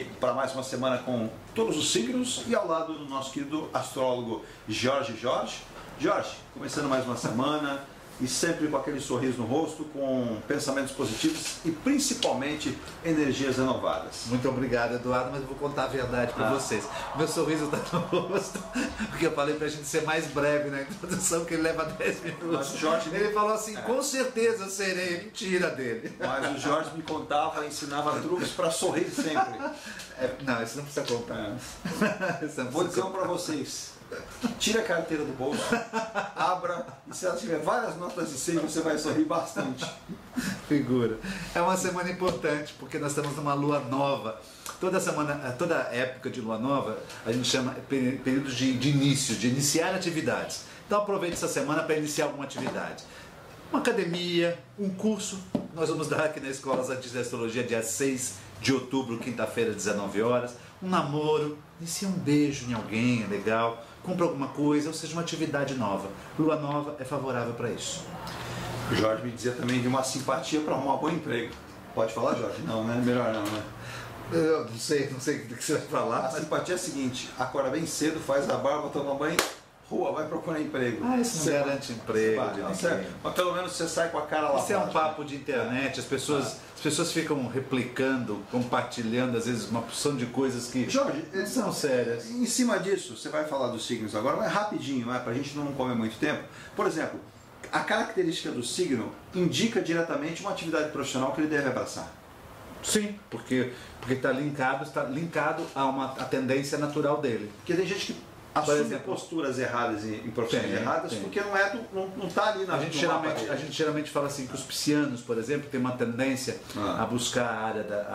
para mais uma semana com todos os signos e ao lado do nosso querido astrólogo Jorge. Jorge, começando mais uma semana e sempre com aquele sorriso no rosto, com pensamentos positivos e principalmente energias renovadas. Muito obrigado, Eduardo, mas eu vou contar a verdade para vocês. Meu sorriso está no rosto, porque eu falei para a gente ser mais breve na introdução, que ele leva 10 minutos. Mas o Jorge ele falou assim, com certeza eu serei, mentira dele. Mas o Jorge me contava, ensinava truques para sorrir sempre. Não, isso não precisa contar. Vou dizer um para vocês. Tira a carteira do bolso, abra e se ela tiver várias notas de 100 você vai sorrir bastante. Figura. É uma semana importante porque nós estamos numa lua nova. Toda semana, toda época de lua nova a gente chama período de início, de iniciar atividades. Então aproveite essa semana para iniciar alguma atividade. Uma academia, um curso. Nós vamos dar aqui na Escola Santista de Astrologia dia 6 de outubro, quinta-feira, 19 horas. Um namoro, inicia um beijo em alguém, é legal. Compra alguma coisa, ou seja, uma atividade nova. Lua nova é favorável para isso. O Jorge me dizia também de uma simpatia para arrumar um bom emprego. Pode falar, Jorge? Não, né? Melhor não, né? Eu não sei o que você vai falar. A simpatia é a seguinte: acorda bem cedo, faz a barba, toma banho, rua, vai procurar emprego. Isso não garante emprego de ninguém. Mas pelo menos você sai com a cara lavada. Isso é um papo de internet, as pessoas ficam replicando, compartilhando às vezes uma porção de coisas que Jorge, não são sérias. Em cima disso, você vai falar dos signos agora, mas rapidinho, para a gente não comer muito tempo. Por exemplo, a característica do signo indica diretamente uma atividade profissional que ele deve abraçar. Sim, porque está linkado a tendência natural dele. Porque tem gente que assume posturas erradas em profissões erradas porque não está ali na a gente geralmente fala assim que os piscianos, por exemplo, tem uma tendência a buscar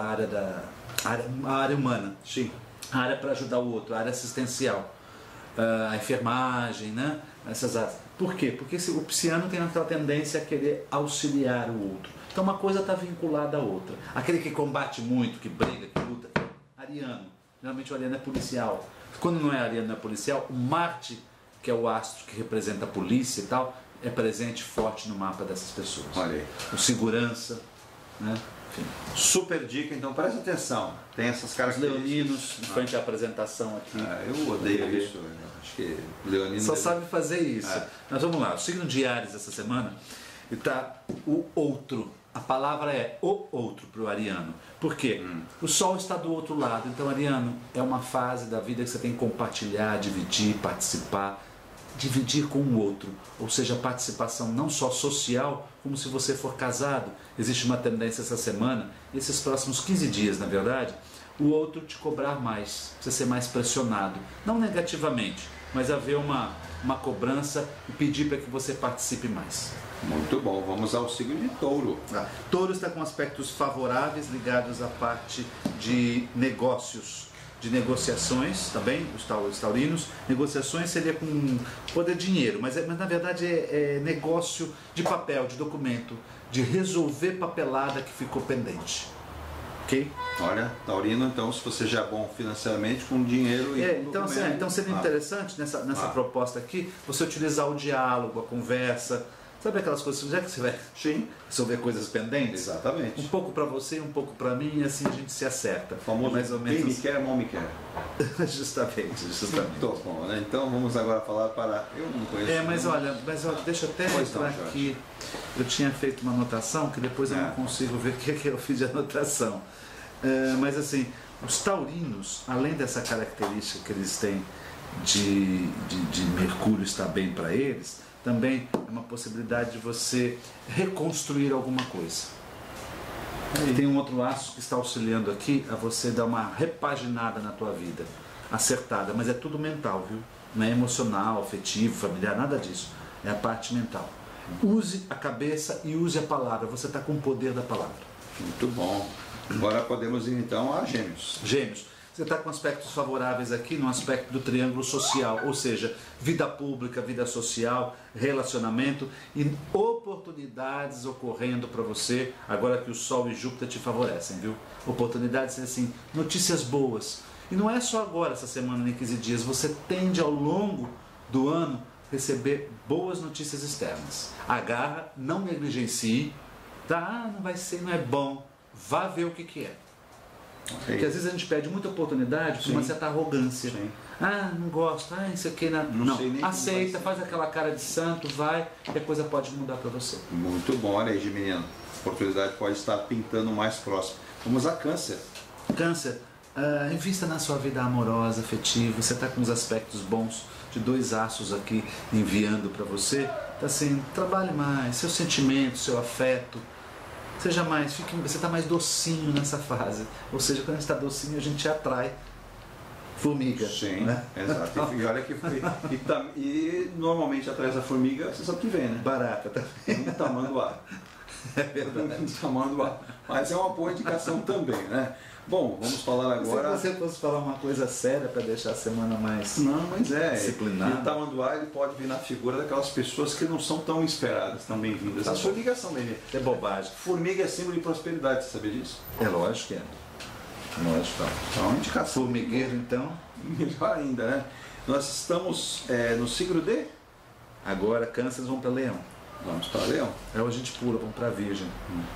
a área humana. Sim. A área para ajudar o outro, a área assistencial, a enfermagem, né? Essas áreas. Por quê? Porque o pisciano tem aquela tendência a querer auxiliar o outro. Então uma coisa está vinculada à outra. Aquele que combate muito, que briga, que luta, ariano. Geralmente o ariano é policial. Quando não é ariano, não é policial, o Marte, que é o astro que representa a polícia e tal, é presente forte no mapa dessas pessoas. Olha aí. O segurança, né? Enfim. Super dica, então presta atenção. Tem essas características. Leoninos, frente à apresentação aqui. Eu odeio isso. Acho que Leonino só sabe fazer isso. Mas vamos lá, o signo de Áries essa semana está o outro. A palavra é o outro para o ariano. Por quê? O Sol está do outro lado. Então, ariano, é uma fase da vida que você tem que compartilhar, dividir, participar, dividir com o outro. Ou seja, participação não só social, como se você for casado. Existe uma tendência essa semana, esses próximos 15 dias, na verdade, o outro te cobrar mais, você ser mais pressionado. Não negativamente, mas haver uma cobrança e pedir para que você participe mais. Muito bom, vamos ao signo de Touro. Touro está com aspectos favoráveis ligados à parte de negócios, de negociações, também, os taurinos. Negociações seria com poder dinheiro, mas na verdade é negócio de papel, de documento, de resolver papelada que ficou pendente. Ok? Olha, taurino, então, se você já é bom financeiramente, com dinheiro e com então seria interessante nessa proposta aqui, você utilizar o diálogo, a conversa. Sabe aquelas coisas, já que você vai resolver coisas pendentes? Exatamente. Um pouco para você, um pouco para mim, e assim a gente se acerta. Famoso, mais ou menos. Quem me quer, mal me quer. Justamente. Muito bom, né? Então vamos agora falar para... Eu não conheço. Mas olha, deixa eu até entrar aqui. Eu tinha feito uma anotação que depois eu não consigo ver o que eu fiz de anotação. Mas assim, os taurinos, além dessa característica que eles têm de Mercúrio estar bem para eles, também é uma possibilidade de você reconstruir alguma coisa. Tem um outro astro que está auxiliando aqui a você dar uma repaginada na tua vida, acertada, mas é tudo mental, viu? Não é emocional, afetivo, familiar, nada disso. É a parte mental. Use a cabeça e use a palavra, você está com o poder da palavra. Muito bom. Agora podemos ir então a Gêmeos. Gêmeos. Você está com aspectos favoráveis aqui no aspecto do triângulo social, ou seja, vida pública, vida social, relacionamento e oportunidades ocorrendo para você, agora que o Sol e Júpiter te favorecem, viu? Oportunidades assim, notícias boas. E não é só agora, essa semana, nem 15 dias, você tende ao longo do ano receber boas notícias externas. Agarra, não negligencie, tá? Não vai ser, não é bom. Vá ver o que é. Porque às vezes a gente pede muita oportunidade por uma certa arrogância. Sim. Ah, não gosto, isso aqui não. Aceita, faz aquela cara de santo, vai, e a coisa pode mudar para você. Muito bom, olha aí, menino. A oportunidade pode estar pintando mais próximo. Vamos a Câncer. Câncer, invista na sua vida amorosa, afetiva. Você está com uns aspectos bons de 2 aços aqui enviando para você. Então, assim, trabalhe mais, seu sentimento, seu afeto. Seja mais, você está mais docinho nessa fase. Ou seja, quando a gente está docinho, a gente atrai formiga. Sim, né? Exato. E olha que e normalmente atrás da formiga, você sabe o que vem, né? Barata também. Um tamanduá. É verdade. Um tamanduá. Mas é uma boa indicação também, né? Bom, vamos falar agora... Se você fosse falar uma coisa séria para deixar a semana mais disciplinada. E o tamanduá ele pode vir na figura daquelas pessoas que não são tão esperadas, tão bem-vindas. As formigas são bem-vindas. É bobagem. Formiga é símbolo de prosperidade, você sabia disso? É lógico que é. Lógico. Então, indicação. Formigueiro, então. Melhor ainda, né? Nós estamos no signo de... Agora, Câncer, vão para Leão. Vamos para Leão. Aí a gente pula, vamos para Virgem.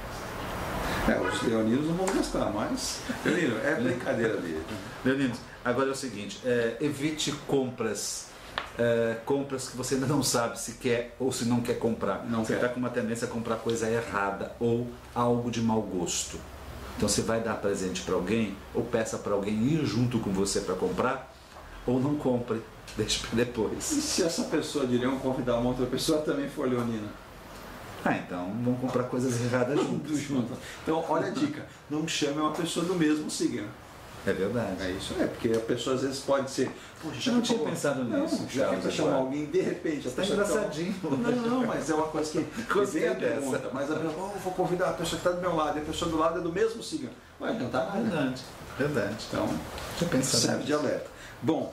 Os leoninos não vão gastar, mas... Leonino, é brincadeira dele. Leoninos, agora é o seguinte, evite compras que você ainda não sabe se quer ou se não quer comprar. Você está com uma tendência a comprar coisa errada ou algo de mau gosto. Então você vai dar presente para alguém ou peça para alguém ir junto com você para comprar ou não compre, deixe para depois. E se essa pessoa de Leão convidar uma outra pessoa também for leonina? Então vamos comprar coisas erradas juntos. Então, olha a dica, não chame uma pessoa do mesmo signo. É verdade. É isso, porque a pessoa às vezes pode ser... Poxa, eu não tinha pensado nisso. Já que chamar alguém, de repente... Está engraçadinho. Não, mas é uma coisa que... Gostei dessa. Mas a pessoa, vou convidar a pessoa que está do meu lado, e a pessoa do lado é do mesmo signo. Vai adiantar nada. Verdade. Então, serve de alerta. Bom,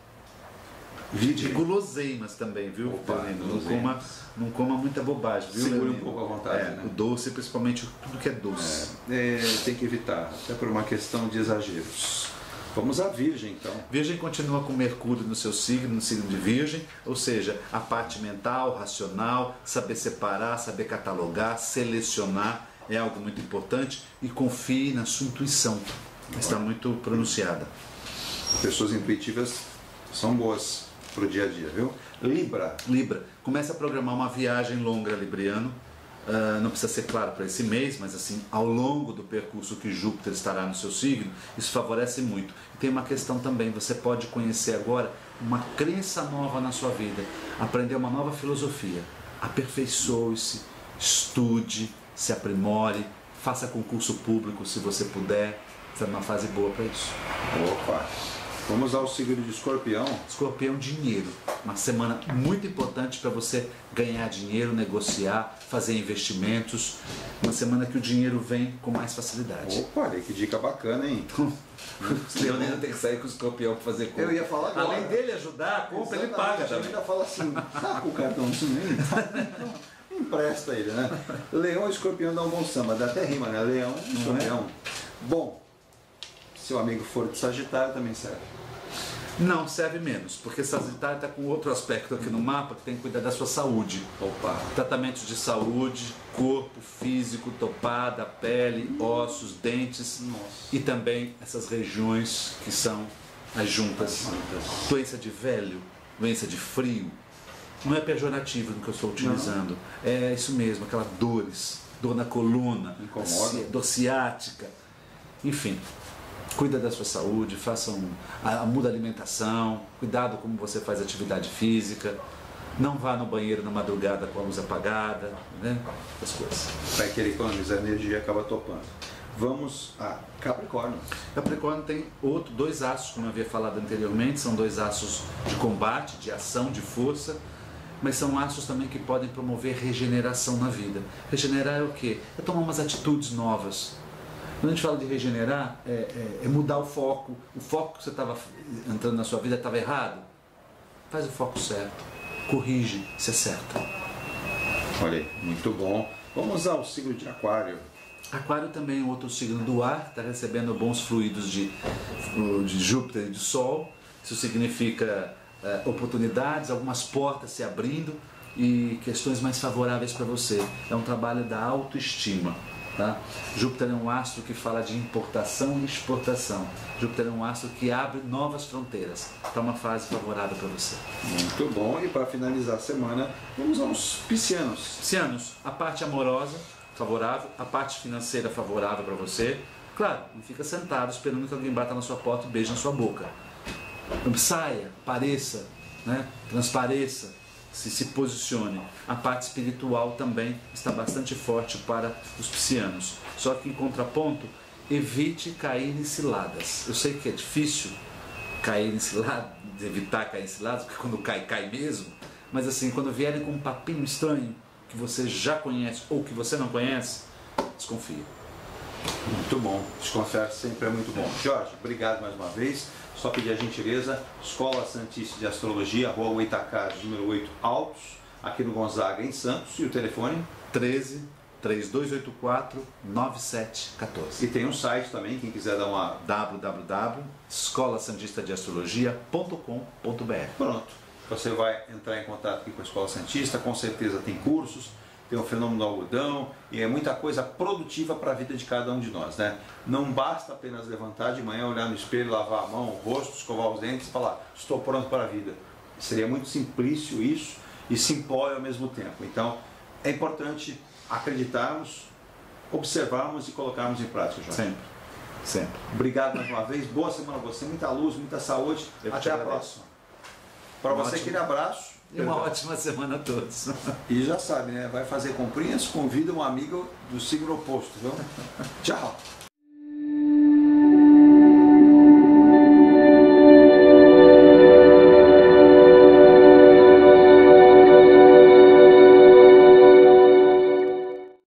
de guloseimas também, viu? Opa, não coma muita bobagem, viu? Segure um pouco à vontade, né? O doce, principalmente tudo que é doce. Tem que evitar, até por uma questão de exageros. Vamos à Virgem, então. Virgem continua com Mercúrio no seu signo, no signo de Virgem, ou seja, a parte mental, racional, saber separar, saber catalogar, selecionar, é algo muito importante e confie na sua intuição, está muito pronunciada. Pessoas intuitivas são boas para o dia a dia, viu? Libra. Começa a programar uma viagem longa, libriano. Não precisa ser claro para esse mês, mas assim, ao longo do percurso que Júpiter estará no seu signo, isso favorece muito. E tem uma questão também, você pode conhecer agora uma crença nova na sua vida, aprender uma nova filosofia. Aperfeiçoe-se, estude, se aprimore, faça concurso público se você puder. Está numa fase boa para isso. Opa! Vamos ao signo de Escorpião. Escorpião, dinheiro. Uma semana muito importante para você ganhar dinheiro, negociar, fazer investimentos. Uma semana que o dinheiro vem com mais facilidade. Opa, olha que dica bacana, hein? O Leonino tem que sair com o Escorpião para fazer compra. Eu ia falar agora. Além dele ajudar a compra, ele paga também. Ele ainda fala assim, saca o cartãozinho aí? Empresta ele, né? Leão e Escorpião dá um bom samba, dá até rima, né? Leão e Escorpião. Bom, se o amigo for de Sagitário também serve. Não, serve menos, porque Sagitário está com outro aspecto aqui no mapa que tem que cuidar da sua saúde. Opa! Tratamentos de saúde, corpo, físico, topada, pele, ossos, dentes. Nossa. E também essas regiões que são as juntas. Doença de velho, doença de frio. Não é pejorativo no que eu estou utilizando. Não. É isso mesmo, aquelas dores, dor na coluna, dor ciática, enfim. Cuida da sua saúde, muda a alimentação, cuidado como você faz atividade física, não vá no banheiro na madrugada com a luz apagada, né? As coisas. Vai querer economizar energia e acaba topando. Vamos a Capricórnio. Capricórnio tem dois aços, como eu havia falado anteriormente, são 2 aços de combate, de ação, de força, mas são aços também que podem promover regeneração na vida. Regenerar é o quê? É tomar umas atitudes novas. Quando a gente fala de regenerar, é mudar o foco que você estava entrando na sua vida estava errado, faz o foco certo, corrige, se acerta. Olha aí, muito bom. Vamos ao signo de Aquário. Aquário também é outro signo do ar, está recebendo bons fluidos de Júpiter e de Sol. Isso significa oportunidades, algumas portas se abrindo e questões mais favoráveis para você. É um trabalho da autoestima. Tá? Júpiter é um astro que fala de importação e exportação. Júpiter é um astro que abre novas fronteiras. Está uma fase favorável para você. Muito bom. E para finalizar a semana, vamos aos piscianos. Piscianos, a parte amorosa favorável, a parte financeira favorável para você. Claro, não fica sentado esperando que alguém bata na sua porta e beije na sua boca. Saia, pareça, né? Transpareça. Se posicione. A parte espiritual também está bastante forte para os piscianos. Só que em contraponto, evite cair em ciladas. Eu sei que é difícil cair em ciladas, evitar cair em ciladas, porque quando cai, cai mesmo. Mas assim, quando vierem com um papinho estranho, que você já conhece ou que você não conhece, desconfie. Muito bom. Desconfiar sempre é muito bom. Jorge, obrigado mais uma vez. Só pedir a gentileza, Escola Santista de Astrologia, Rua Goitacazes, número 8, Altos, aqui no Gonzaga, em Santos. E o telefone? 13-3284-9714. E tem um site também, quem quiser dar uma... www.escolasantistadeastrologia.com.br. Pronto. Você vai entrar em contato aqui com a Escola Santista, com certeza tem cursos, tem o fenômeno do algodão e é muita coisa produtiva para a vida de cada um de nós, né? Não basta apenas levantar de manhã, olhar no espelho, lavar a mão, o rosto, escovar os dentes e falar, estou pronto para a vida. Seria muito simplício isso e simplório ao mesmo tempo. Então, é importante acreditarmos, observarmos e colocarmos em prática, Jorge. Sempre, sempre. Obrigado mais uma vez, boa semana para você, muita luz, muita saúde, até a próxima. Para você, aquele abraço. E uma ótima semana a todos. E já sabe, né? Vai fazer comprinhas, convida um amigo do signo oposto, viu? Tchau!